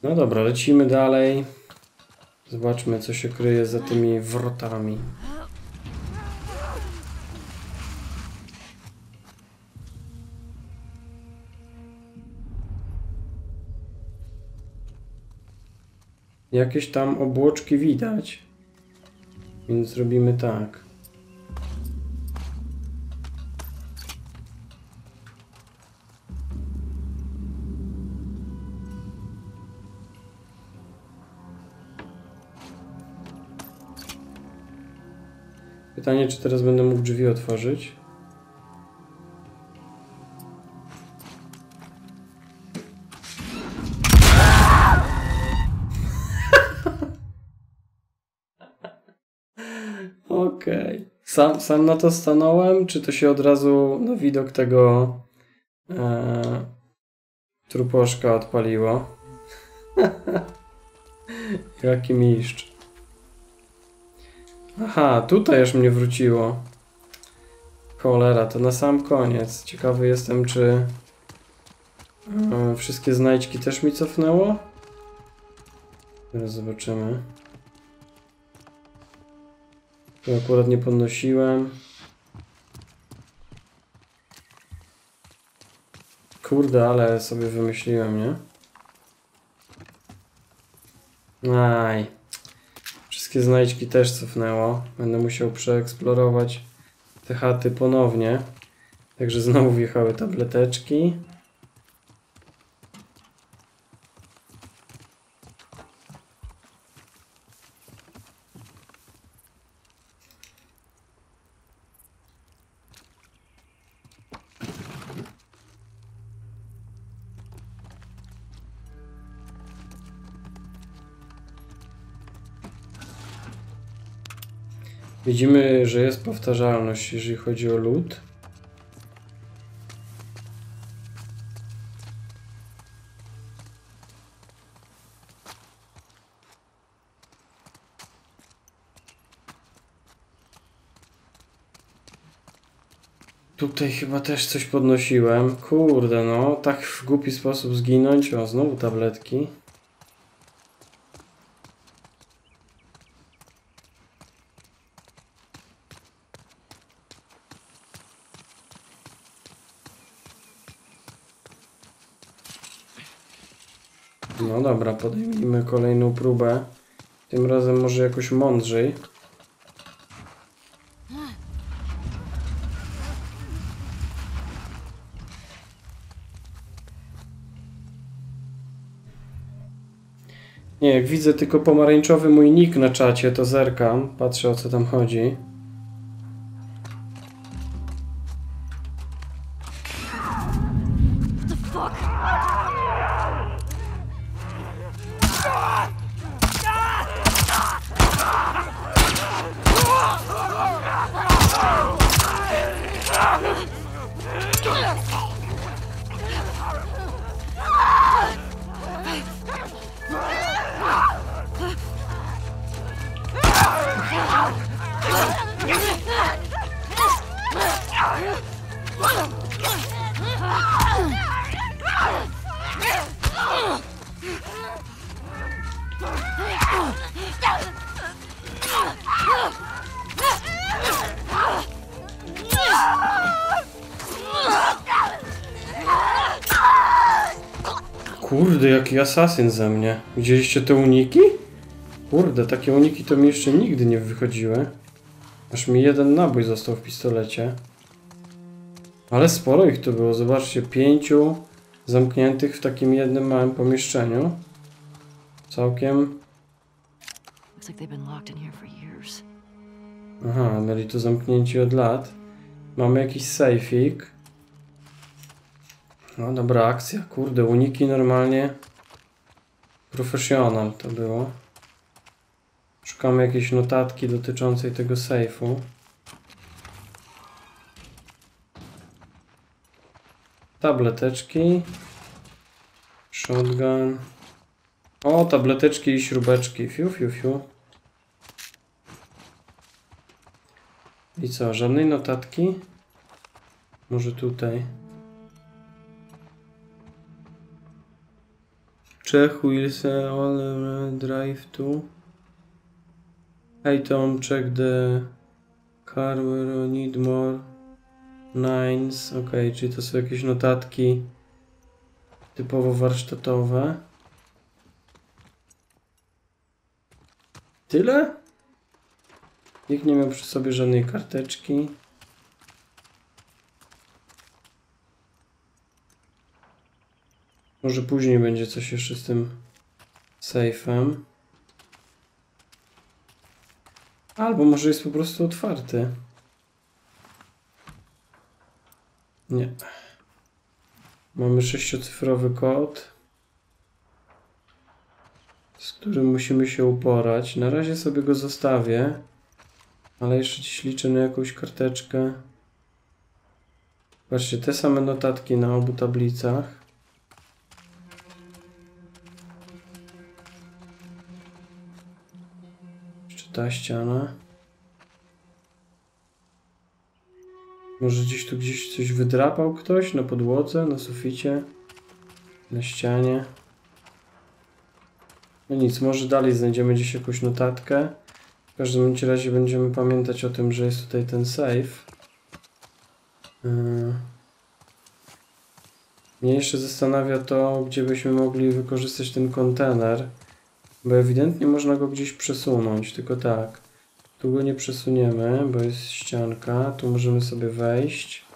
No dobra, lecimy dalej. Zobaczmy, co się kryje za tymi wrotami. Jakieś tam obłoczki widać. Więc zrobimy tak. Pytanie, czy teraz będę mógł drzwi otworzyć? Okej. Sam na to stanąłem, czy to się od razu na widok tego truposzka odpaliło? Jaki mistrz. Aha, tutaj już mnie wróciło. Cholera, to na sam koniec. Ciekawy jestem, czy wszystkie znajdźki też mi cofnęło? Teraz zobaczymy. Tu akurat nie podnosiłem. Kurde, ale sobie wymyśliłem, nie? Aj. Wszystkie znajdźki też cofnęło. Będę musiał przeeksplorować te chaty ponownie. Także znowu wjechały tableteczki. Widzimy, że jest powtarzalność, jeżeli chodzi o lód. Tutaj chyba też coś podnosiłem. Kurde, no, tak w głupi sposób zginąć. O, znowu tabletki. No dobra, podejmijmy kolejną próbę. Tym razem może jakoś mądrzej. Nie, jak widzę tylko pomarańczowy mój nick na czacie, to zerkam. Patrzę, o co tam chodzi. Kurde, jaki asasyn ze mnie. Widzieliście te uniki? Kurde, takie uniki to mi jeszcze nigdy nie wychodziły. Aż mi jeden nabój został w pistolecie. Ale sporo ich tu było. Zobaczcie, 5 zamkniętych w takim jednym małym pomieszczeniu. Całkiem... Aha, byli tu zamknięci od lat. Mamy jakiś sejfik. No dobra akcja. Kurde, uniki normalnie. Professional to było. Szukamy jakiejś notatki dotyczącej tego sejfu. Tableteczki. Shotgun. O, tableteczki i śrubeczki. Fiu, fiu, fiu. I co? Żadnej notatki? Może tutaj. Check wheels on drive to. Hey Tom, check the car, we need more nines. Ok, czyli to są jakieś notatki typowo warsztatowe. Tyle? Nikt nie miał przy sobie żadnej karteczki. Może później będzie coś jeszcze z tym sejfem. Albo może jest po prostu otwarty. Nie. Mamy 6-cyfrowy kod, z którym musimy się uporać. Na razie sobie go zostawię, ale jeszcze dziś liczę na jakąś karteczkę. Patrzcie, te same notatki na obu tablicach. Jeszcze ta ściana. Może gdzieś coś wydrapał ktoś na podłodze, na suficie, na ścianie. No nic, może dalej znajdziemy gdzieś jakąś notatkę. W każdym razie będziemy pamiętać o tym, że jest tutaj ten safe. Mnie jeszcze zastanawia to, gdzie byśmy mogli wykorzystać ten kontener, bo ewidentnie można go gdzieś przesunąć, tylko tak. Tu go nie przesuniemy, bo jest ścianka. Tu możemy sobie wejść.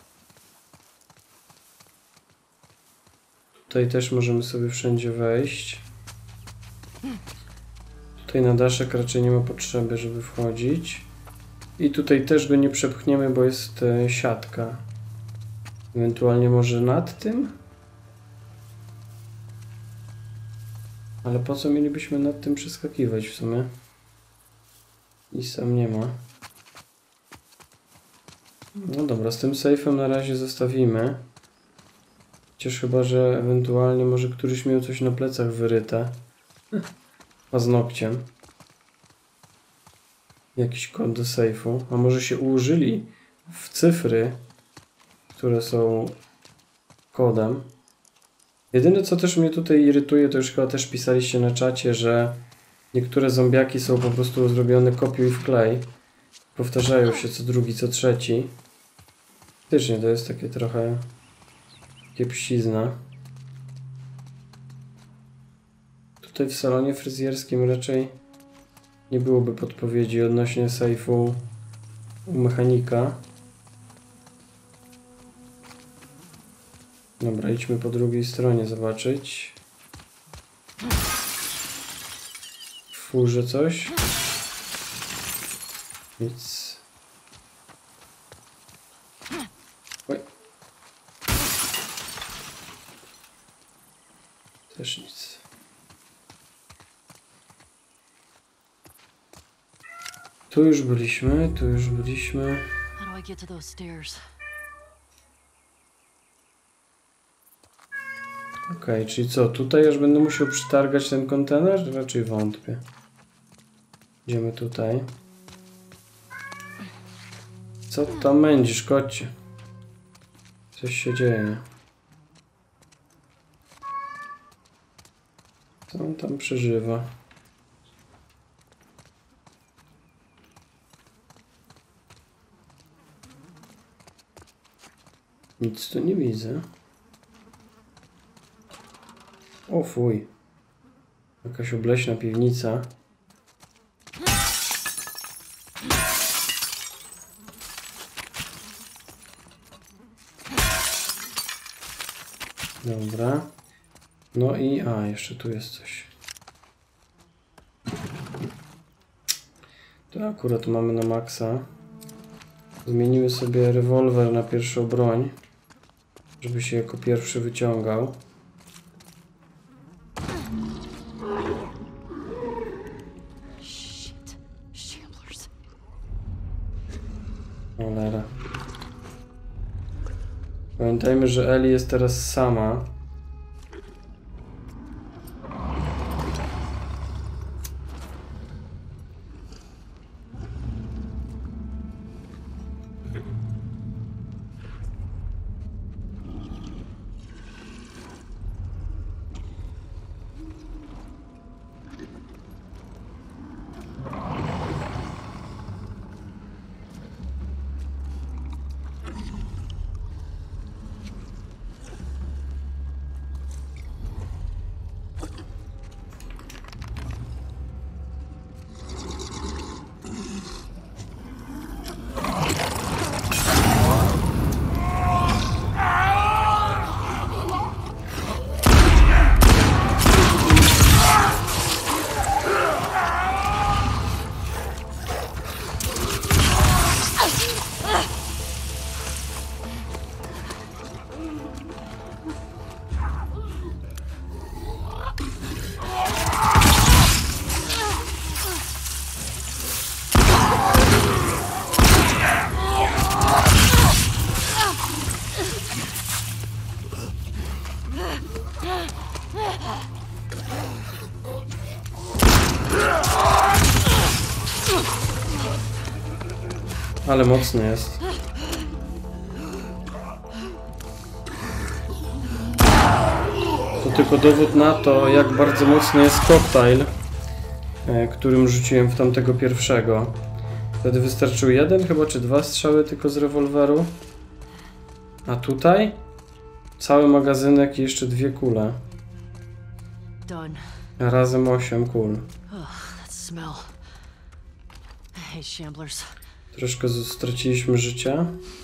Tutaj też możemy sobie wszędzie wejść. Tutaj na daszek raczej nie ma potrzeby, żeby wchodzić. I tutaj też go nie przepchniemy, bo jest siatka. Ewentualnie może nad tym? Ale po co mielibyśmy nad tym przeskakiwać w sumie? Nic tam nie ma. No dobra, z tym sejfem na razie zostawimy. Chociaż chyba, że ewentualnie może któryś miał coś na plecach wyryte. Paznokciem. Jakiś kod do sejfu. A może się ułożyli w cyfry, które są kodem. Jedyne co też mnie tutaj irytuje, to już chyba też pisaliście na czacie, że niektóre zombiaki są po prostu zrobione kopiuj wklej. Powtarzają się co drugi, co trzeci. Faktycznie to jest takie trochę kiepścizna. Tutaj w salonie fryzjerskim raczej nie byłoby podpowiedzi odnośnie sejfu u mechanika. Dobra, idźmy po drugiej stronie zobaczyć. W furze coś. Nic. Oj. Też nic. Tu już byliśmy, tu już byliśmy. How do I get to those stairs? Okej, czyli co? Tutaj aż będę musiał przytargać ten kontener? Raczej wątpię. Idziemy tutaj. Co tam będziesz, kocie? Coś się dzieje. Co on tam przeżywa? Nic tu nie widzę. O fuj. Jakaś obleśna piwnica. Dobra. No i... A, jeszcze tu jest coś. To akurat mamy na maksa. Zmienimy sobie rewolwer na pierwszą broń, żeby się jako pierwszy wyciągał. Shit. Shamblers. Cholera. Pamiętajmy, że Ellie jest teraz sama. Ale mocny jest. To tylko dowód na to, jak bardzo mocny jest koktajl, którym rzuciłem w tamtego pierwszego. Wtedy wystarczył jeden chyba, czy 2 strzały tylko z rewolweru. A tutaj cały magazynek i jeszcze 2 kule. Done. Razem 8 kul. That smell. I hate shamblers. Troszkę straciliśmy życia.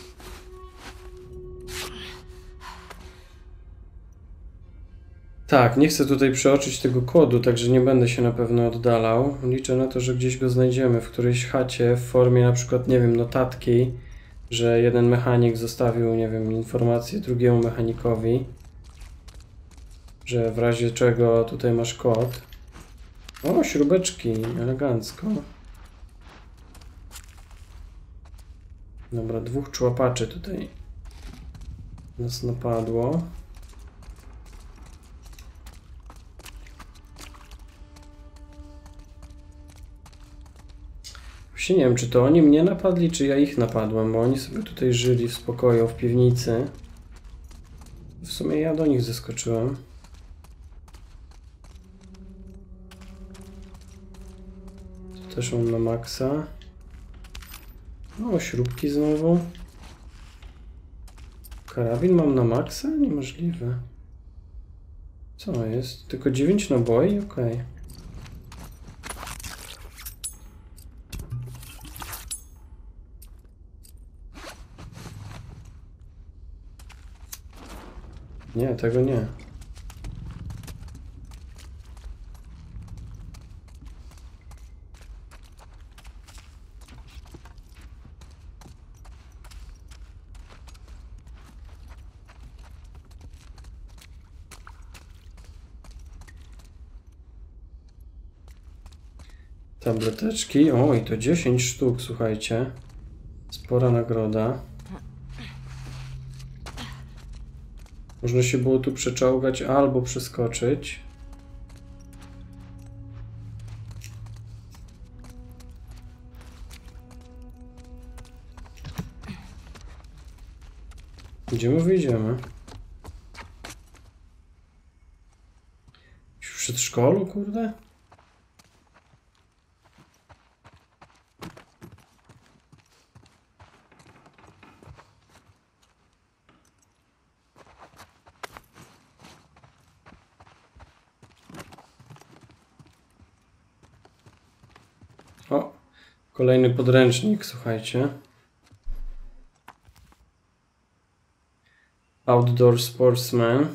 Tak, nie chcę tutaj przeoczyć tego kodu, także nie będę się na pewno oddalał. Liczę na to, że gdzieś go znajdziemy w którejś chacie w formie na przykład, nie wiem, notatki, że jeden mechanik zostawił, nie wiem, informację drugiemu mechanikowi, że w razie czego tutaj masz kod. O, śrubeczki, elegancko. Dobra, 2 człapaczy tutaj nas napadło. Właśnie nie wiem, czy to oni mnie napadli, czy ja ich napadłem, bo oni sobie tutaj żyli w spokoju, w piwnicy. W sumie ja do nich zeskoczyłem. To też mam na maksa. O, śrubki znowu. Karabin mam na maksa? Niemożliwe. Co jest? Tylko 9 naboi? Okej. Nie, tego nie. Tableteczki. O, i to 10 sztuk, słuchajcie. Spora nagroda. Można się było tu przeczołgać albo przeskoczyć. Gdzie my wyjdziemy? W przedszkolu, kurde? O, kolejny podręcznik, słuchajcie. Outdoor Sportsman.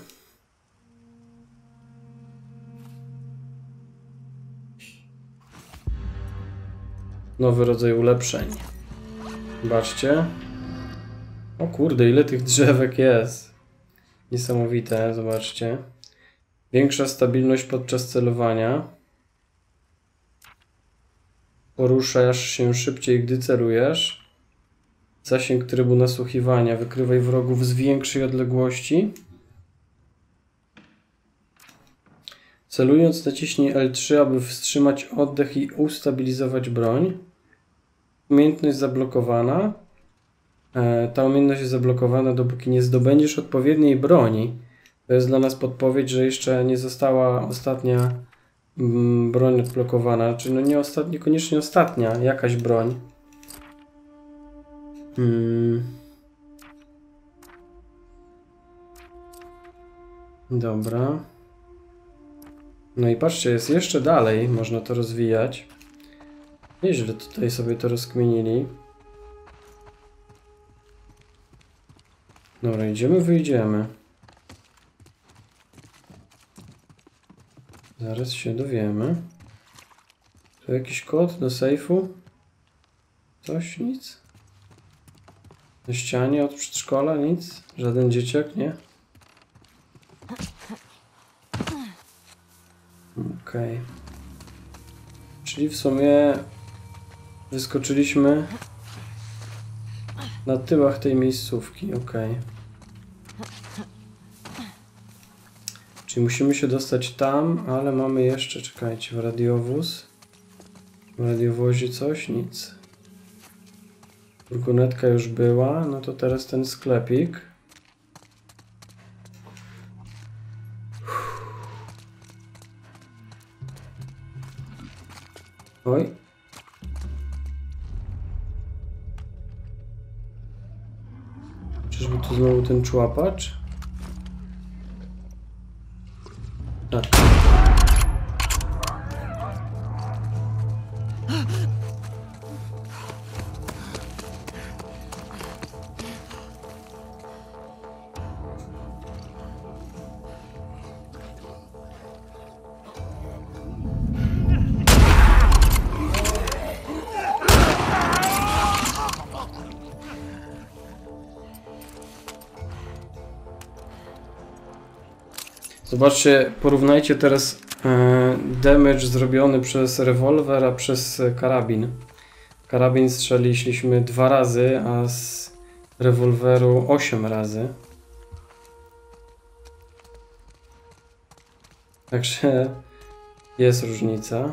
Nowy rodzaj ulepszeń. Zobaczcie. O kurde, ile tych drzewek jest. Niesamowite, zobaczcie. Większa stabilność podczas celowania. Poruszasz się szybciej, gdy celujesz. Zasięg trybu nasłuchiwania. Wykrywaj wrogów z większej odległości. Celując naciśnij L3, aby wstrzymać oddech i ustabilizować broń. Umiejętność zablokowana. Ta umiejętność jest zablokowana, dopóki nie zdobędziesz odpowiedniej broni. To jest dla nas podpowiedź, że jeszcze nie została ostatnia broń odblokowana. Czy no niekoniecznie ostatnia, jakaś broń. Dobra. No i patrzcie, jest jeszcze dalej, można to rozwijać. Nieźle tutaj sobie to rozkminili. Dobra, idziemy, wyjdziemy. Zaraz się dowiemy. Tu jakiś kod do sejfu? Coś? Nic? Na ścianie od przedszkola? Nic? Żaden dzieciak? Nie? Okej. Czyli w sumie wyskoczyliśmy na tyłach tej miejscówki. Okej. Czyli musimy się dostać tam, ale mamy jeszcze, czekajcie, w radiowóz. W radiowozie coś? Nic. Furgonetka już była, no to teraz ten sklepik. Oj. Czyżby tu znowu ten człapacz? Tak. Zobaczcie, porównajcie teraz damage zrobiony przez rewolwer, a przez karabin. Karabin strzeliliśmy 2 razy, a z rewolweru 8 razy. Także jest różnica.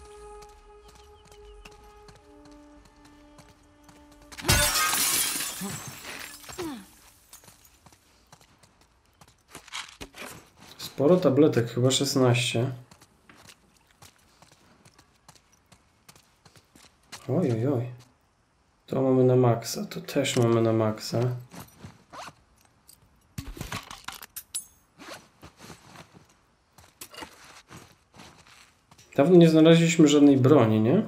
Sporo tabletek, chyba 16. Oj, oj, oj. To mamy na maksa, to też mamy na maksa. Dawno nie znaleźliśmy żadnej broni, nie?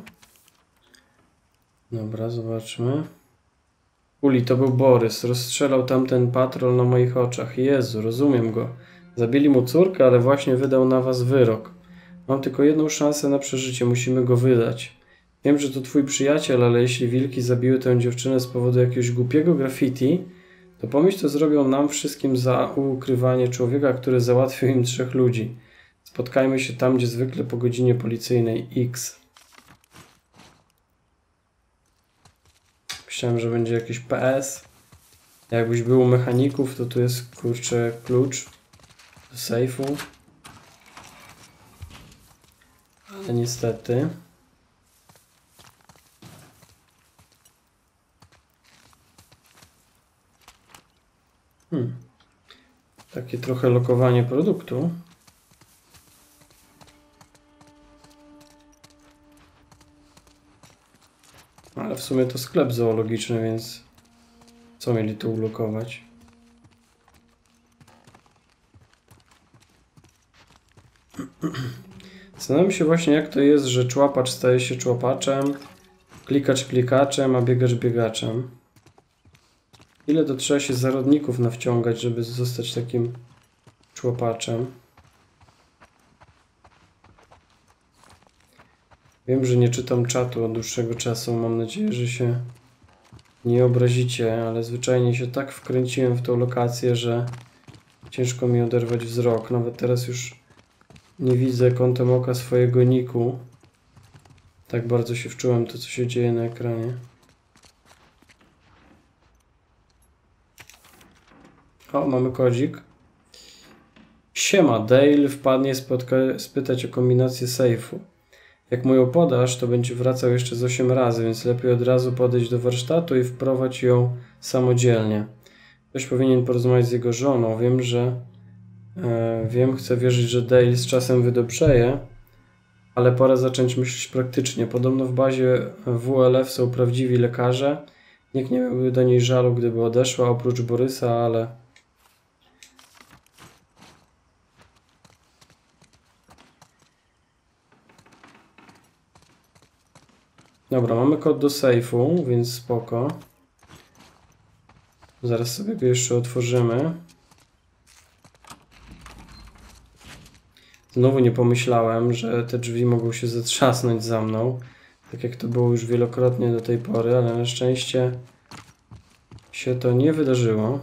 Dobra, zobaczmy. Uli, to był Borys. Rozstrzelał tamten patrol na moich oczach. Jezu, rozumiem go. Zabili mu córkę, ale właśnie wydał na was wyrok. Mam tylko jedną szansę na przeżycie. Musimy go wydać. Wiem, że to twój przyjaciel, ale jeśli wilki zabiły tę dziewczynę z powodu jakiegoś głupiego graffiti, to pomyśl, co zrobią nam wszystkim za ukrywanie człowieka, który załatwił im 3 ludzi. Spotkajmy się tam, gdzie zwykle po godzinie policyjnej X. Myślałem, że będzie jakiś PS. Jakbyś był u mechaników, to tu jest, kurczę, klucz do sejfu. Ale niestety. Takie trochę lokowanie produktu. Ale w sumie to sklep zoologiczny, więc co mieli tu ulokować? Zastanawiam się właśnie, jak to jest, że człapacz staje się człapaczem, klikacz klikaczem, a biegacz biegaczem. Ile to trzeba się zarodników nawciągać, żeby zostać takim człapaczem? Wiem, że nie czytam czatu od dłuższego czasu. Mam nadzieję, że się nie obrazicie, ale zwyczajnie się tak wkręciłem w tą lokację, że ciężko mi oderwać wzrok. Nawet teraz już nie widzę kątem oka swojego niku. Tak bardzo się wczułem to, co się dzieje na ekranie. O, mamy kodzik. Siema, Dale wpadnie spytać o kombinację sejfu. Jak mu ją podasz, to będzie wracał jeszcze z 8 razy, więc lepiej od razu podejść do warsztatu i wprowadź ją samodzielnie. Ktoś powinien porozmawiać z jego żoną. Chcę wierzyć, że Dale z czasem wydobrzeje, ale pora zacząć myśleć praktycznie. Podobno w bazie WLF są prawdziwi lekarze. Nikt nie miałby do niej żalu, gdyby odeszła, oprócz Borysa, ale... Dobra, mamy kod do sejfu, więc spoko. Zaraz sobie go jeszcze otworzymy. Znowu nie pomyślałem, że te drzwi mogą się zatrzasnąć za mną. Tak jak to było już wielokrotnie do tej pory, ale na szczęście się to nie wydarzyło.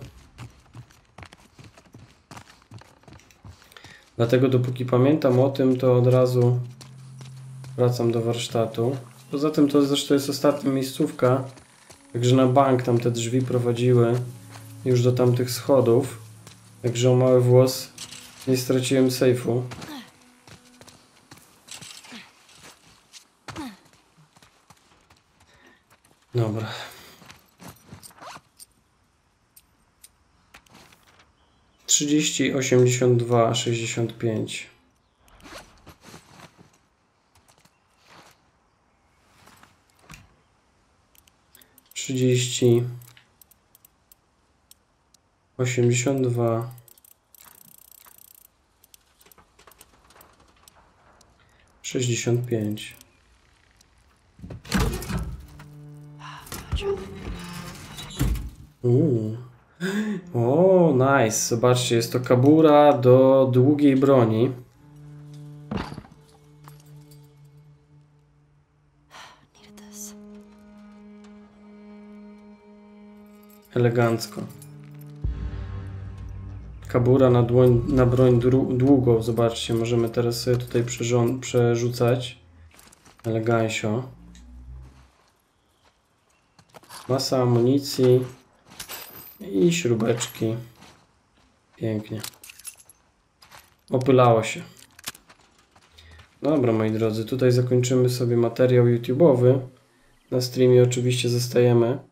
Dlatego dopóki pamiętam o tym, to od razu wracam do warsztatu. Poza tym to zresztą jest ostatnia miejscówka, także na bank tam te drzwi prowadziły już do tamtych schodów. Także o mały włos nie straciłem sejfu. Dobra. 30, 82, 65. Trzydzieści, 82, 65. O, nice. Zobaczcie, jest to kabura do długiej broni. Needed this. Elegancko. Kabura na broń długą. Zobaczcie, możemy teraz sobie tutaj przerzucać. Elegancio. Masa amunicji. I śrubeczki. Pięknie. Opylało się. Dobra, moi drodzy, tutaj zakończymy sobie materiał YouTube'owy. Na streamie oczywiście zostajemy.